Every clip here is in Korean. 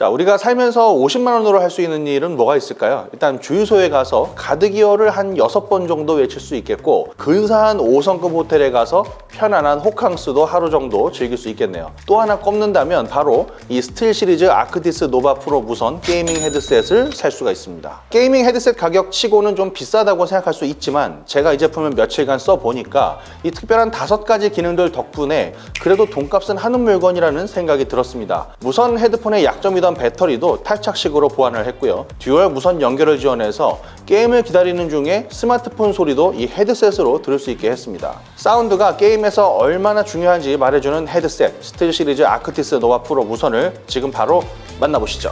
자, 우리가 살면서 50만 원으로 할 수 있는 일은 뭐가 있을까요? 일단 주유소에 가서 가득이어를 한 6번 정도 외칠 수 있겠고, 근사한 5성급 호텔에 가서 편안한 호캉스도 하루 정도 즐길 수 있겠네요. 또 하나 꼽는다면 바로 이 스틸 시리즈 아크티스 노바 프로 무선 게이밍 헤드셋을 살 수가 있습니다. 게이밍 헤드셋 가격 치고는 좀 비싸다고 생각할 수 있지만, 제가 이 제품을 며칠간 써보니까 이 특별한 5가지 기능들 덕분에 그래도 돈값은 하는 물건이라는 생각이 들었습니다. 무선 헤드폰의 약점이던 배터리도 탈착식으로 보완을 했고요. 듀얼 무선 연결을 지원해서 게임을 기다리는 중에 스마트폰 소리도 이 헤드셋으로 들을 수 있게 했습니다. 사운드가 게임에서 얼마나 중요한지 말해주는 헤드셋 스틸 시리즈 아크티스 노바 프로 무선을 지금 바로 만나보시죠.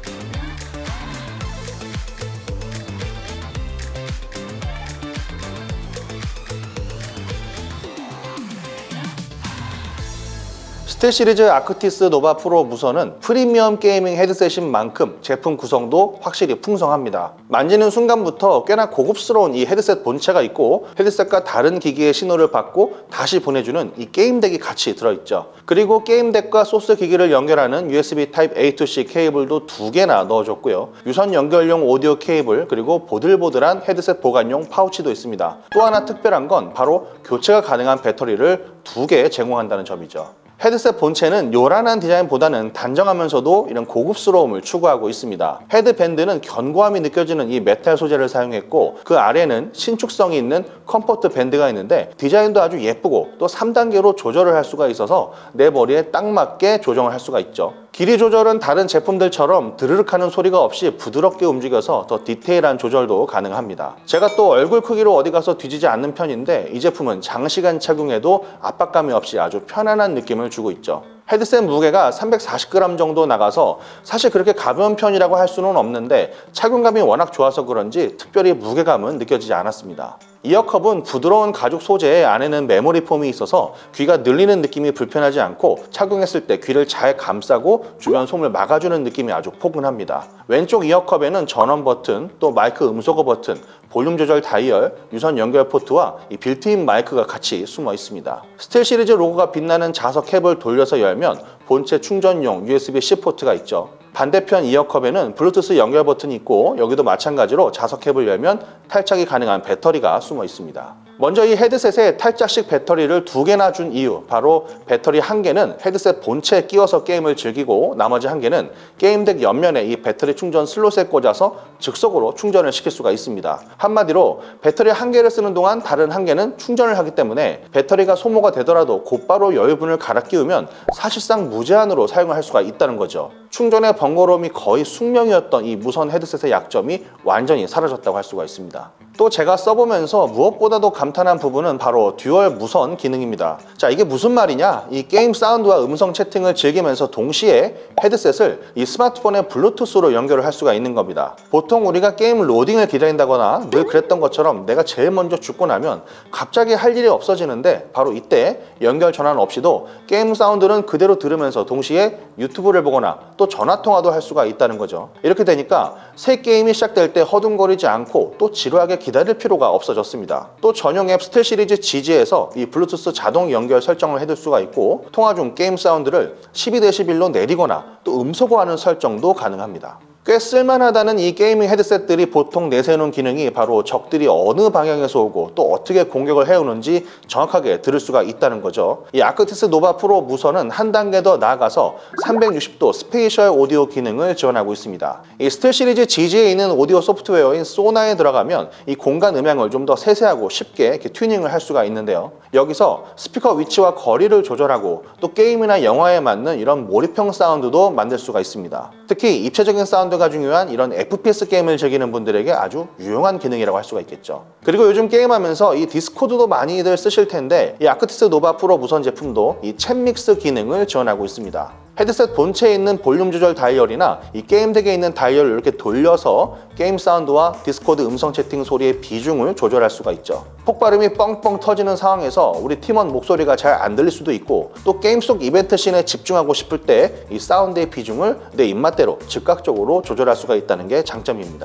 스틸 시리즈 아크티스 노바 프로 무선은 프리미엄 게이밍 헤드셋인 만큼 제품 구성도 확실히 풍성합니다. 만지는 순간부터 꽤나 고급스러운 이 헤드셋 본체가 있고, 헤드셋과 다른 기기의 신호를 받고 다시 보내주는 이 게임덱이 같이 들어있죠. 그리고 게임덱과 소스 기기를 연결하는 USB 타입 A to C 케이블도 2개나 넣어줬고요. 유선 연결용 오디오 케이블, 그리고 보들보들한 헤드셋 보관용 파우치도 있습니다. 또 하나 특별한 건 바로 교체가 가능한 배터리를 2개 제공한다는 점이죠. 헤드셋 본체는 요란한 디자인보다는 단정하면서도 이런 고급스러움을 추구하고 있습니다. 헤드밴드는 견고함이 느껴지는 이 메탈 소재를 사용했고, 그 아래는 신축성이 있는 컴포트 밴드가 있는데 디자인도 아주 예쁘고 또 3단계로 조절을 할 수가 있어서 내 머리에 딱 맞게 조정을 할 수가 있죠. 길이 조절은 다른 제품들처럼 드르륵 하는 소리가 없이 부드럽게 움직여서 더 디테일한 조절도 가능합니다. 제가 또 얼굴 크기로 어디 가서 뒤지지 않는 편인데, 이 제품은 장시간 착용해도 압박감이 없이 아주 편안한 느낌을 주고 있죠. 헤드셋 무게가 340g 정도 나가서 사실 그렇게 가벼운 편이라고 할 수는 없는데, 착용감이 워낙 좋아서 그런지 특별히 무게감은 느껴지지 않았습니다. 이어컵은 부드러운 가죽 소재에 안에는 메모리 폼이 있어서 귀가 늘리는 느낌이 불편하지 않고, 착용했을 때 귀를 잘 감싸고 주변 소음을 막아주는 느낌이 아주 포근합니다. 왼쪽 이어컵에는 전원 버튼, 또 마이크 음소거 버튼, 볼륨 조절 다이얼, 유선 연결 포트와 이 빌트인 마이크가 같이 숨어 있습니다. 스틸 시리즈 로고가 빛나는 자석 캡을 돌려서 열면 본체 충전용 USB-C 포트가 있죠. 반대편 이어컵에는 블루투스 연결 버튼이 있고, 여기도 마찬가지로 자석 캡을 열면 탈착이 가능한 배터리가 숨어 있습니다. 먼저 이 헤드셋에 탈착식 배터리를 2개나 준 이유, 바로 배터리 1개는 헤드셋 본체에 끼워서 게임을 즐기고, 나머지 1개는 게임덱 옆면에 이 배터리 충전 슬롯에 꽂아서 즉석으로 충전을 시킬 수가 있습니다. 한마디로 배터리 1개를 쓰는 동안 다른 1개는 충전을 하기 때문에 배터리가 소모가 되더라도 곧바로 여유분을 갈아 끼우면 사실상 무제한으로 사용을 할 수가 있다는 거죠. 충전의 번거로움이 거의 숙명이었던 이 무선 헤드셋의 약점이 완전히 사라졌다고 할 수가 있습니다. 또 제가 써보면서 무엇보다도 감탄한 부분은 바로 듀얼 무선 기능입니다. 자, 이게 무슨 말이냐? 이 게임 사운드와 음성 채팅을 즐기면서 동시에 헤드셋을 이 스마트폰의 블루투스로 연결을 할 수가 있는 겁니다. 보통 우리가 게임 로딩을 기다린다거나 늘 그랬던 것처럼 내가 제일 먼저 죽고 나면 갑자기 할 일이 없어지는데, 바로 이때 연결 전환 없이도 게임 사운드는 그대로 들으면서 동시에 유튜브를 보거나 또 전화통화도 할 수가 있다는 거죠. 이렇게 되니까 새 게임이 시작될 때 허둥거리지 않고 또 지루하게 기다릴 필요가 없어졌습니다. 또 전용 앱 스틸 시리즈 GG에서 이 블루투스 자동 연결 설정을 해둘 수가 있고, 통화 중 게임 사운드를 12dB로 내리거나 또 음소거하는 설정도 가능합니다. 꽤 쓸만하다는 이 게이밍 헤드셋들이 보통 내세우는 기능이 바로 적들이 어느 방향에서 오고 또 어떻게 공격을 해오는지 정확하게 들을 수가 있다는 거죠. 이 아크티스 노바 프로 무선은 한 단계 더 나아가서 360도 스페이셜 오디오 기능을 지원하고 있습니다. 이 스틸 시리즈 GG에 있는 오디오 소프트웨어인 소나에 들어가면 이 공간 음향을 좀 더 세세하고 쉽게 이렇게 튜닝을 할 수가 있는데요. 여기서 스피커 위치와 거리를 조절하고 또 게임이나 영화에 맞는 이런 몰입형 사운드도 만들 수가 있습니다. 특히 입체적인 사운드가 중요한 이런 FPS 게임을 즐기는 분들에게 아주 유용한 기능이라고 할 수가 있겠죠. 그리고 요즘 게임하면서 이 디스코드도 많이들 쓰실 텐데, 이 아크티스 노바 프로 무선 제품도 이 챗 믹스 기능을 지원하고 있습니다. 헤드셋 본체에 있는 볼륨 조절 다이얼이나 이 게임덱에 있는 다이얼을 이렇게 돌려서 게임 사운드와 디스코드 음성 채팅 소리의 비중을 조절할 수가 있죠. 폭발음이 뻥뻥 터지는 상황에서 우리 팀원 목소리가 잘 안 들릴 수도 있고, 또 게임 속 이벤트 씬에 집중하고 싶을 때 이 사운드의 비중을 내 입맛대로 즉각적으로 조절할 수가 있다는 게 장점입니다.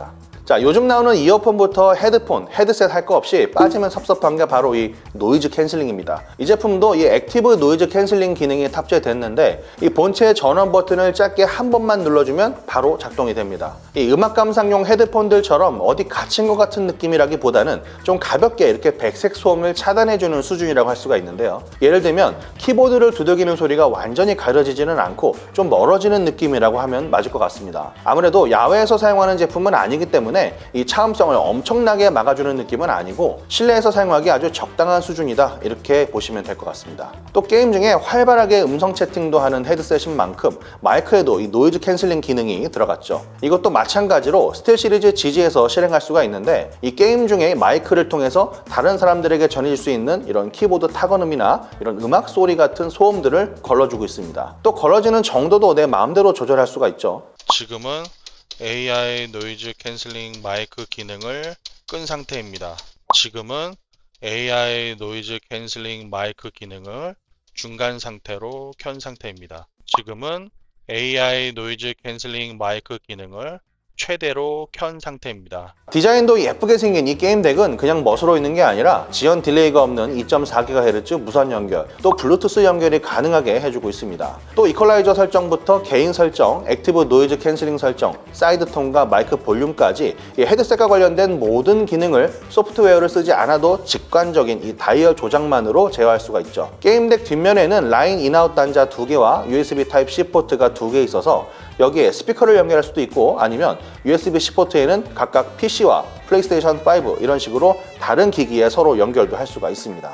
자, 요즘 나오는 이어폰부터 헤드폰, 헤드셋 할 거 없이 빠지면 섭섭한 게 바로 이 노이즈 캔슬링입니다. 이 제품도 이 액티브 노이즈 캔슬링 기능이 탑재됐는데 이 본체 전원 버튼을 짧게 한 번만 눌러주면 바로 작동이 됩니다. 이 음악 감상용 헤드폰들처럼 어디 갇힌 것 같은 느낌이라기보다는 좀 가볍게 이렇게 백색 소음을 차단해주는 수준이라고 할 수가 있는데요. 예를 들면 키보드를 두들기는 소리가 완전히 가려지지는 않고 좀 멀어지는 느낌이라고 하면 맞을 것 같습니다. 아무래도 야외에서 사용하는 제품은 아니기 때문에 이 차음성을 엄청나게 막아주는 느낌은 아니고 실내에서 사용하기 아주 적당한 수준이다, 이렇게 보시면 될 것 같습니다. 또 게임 중에 활발하게 음성 채팅도 하는 헤드셋인 만큼 마이크에도 이 노이즈 캔슬링 기능이 들어갔죠. 이것도 마찬가지로 스틸 시리즈 GG에서 실행할 수가 있는데 이 게임 중에 마이크를 통해서 다른 사람들에게 전해질 수 있는 이런 키보드 타건음이나 이런 음악 소리 같은 소음들을 걸러주고 있습니다. 또 걸러지는 정도도 내 마음대로 조절할 수가 있죠. 지금은 AI 노이즈 캔슬링 마이크 기능을 끈 상태입니다. 지금은 AI 노이즈 캔슬링 마이크 기능을 중간 상태로 켠 상태입니다. 지금은 AI 노이즈 캔슬링 마이크 기능을 최대로 켠 상태입니다. 디자인도 예쁘게 생긴 이 게임 덱은 그냥 멋으로 있는 게 아니라 지연 딜레이가 없는 2.4GHz 무선 연결, 또 블루투스 연결이 가능하게 해주고 있습니다. 또 이퀄라이저 설정부터 개인 설정, 액티브 노이즈 캔슬링 설정, 사이드 톤과 마이크 볼륨까지 이 헤드셋과 관련된 모든 기능을 소프트웨어를 쓰지 않아도 직관적인 이 다이얼 조작만으로 제어할 수가 있죠. 게임 덱 뒷면에는 라인 인아웃 단자 2개와 USB Type-C 포트가 2개 있어서 여기에 스피커를 연결할 수도 있고 아니면 USB-C 포트에는 각각 PC와 플레이스테이션 5 이런 식으로 다른 기기에 서로 연결도 할 수가 있습니다.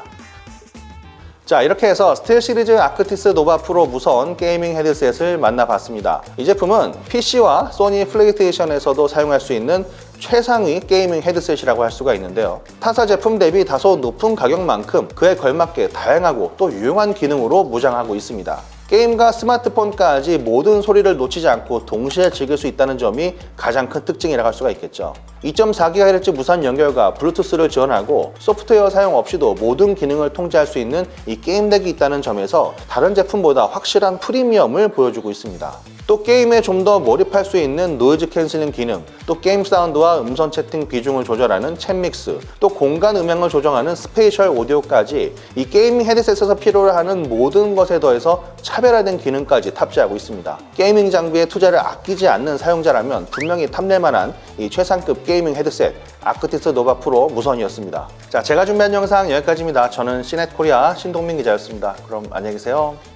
자, 이렇게 해서 스틸 시리즈 아크티스 노바 프로 무선 게이밍 헤드셋을 만나봤습니다. 이 제품은 PC와 소니 플레이스테이션에서도 사용할 수 있는 최상위 게이밍 헤드셋이라고 할 수가 있는데요. 타사 제품 대비 다소 높은 가격만큼 그에 걸맞게 다양하고 또 유용한 기능으로 무장하고 있습니다. 게임과 스마트폰까지 모든 소리를 놓치지 않고 동시에 즐길 수 있다는 점이 가장 큰 특징이라고 할 수가 있겠죠. 2.4GHz 무선 연결과 블루투스를 지원하고 소프트웨어 사용 없이도 모든 기능을 통제할 수 있는 이 게임 덱이 있다는 점에서 다른 제품보다 확실한 프리미엄을 보여주고 있습니다. 또 게임에 좀 더 몰입할 수 있는 노이즈 캔슬링 기능, 또 게임 사운드와 음성 채팅 비중을 조절하는 챗 믹스, 또 공간 음향을 조정하는 스페이셜 오디오까지 이 게이밍 헤드셋에서 필요로 하는 모든 것에 더해서 차별화된 기능까지 탑재하고 있습니다. 게이밍 장비에 투자를 아끼지 않는 사용자라면 분명히 탐낼 만한 이 최상급 게이밍 헤드셋 아크티스 노바 프로 무선이었습니다. 자, 제가 준비한 영상 여기까지입니다. 저는 시넷코리아 신동민 기자였습니다. 그럼 안녕히 계세요.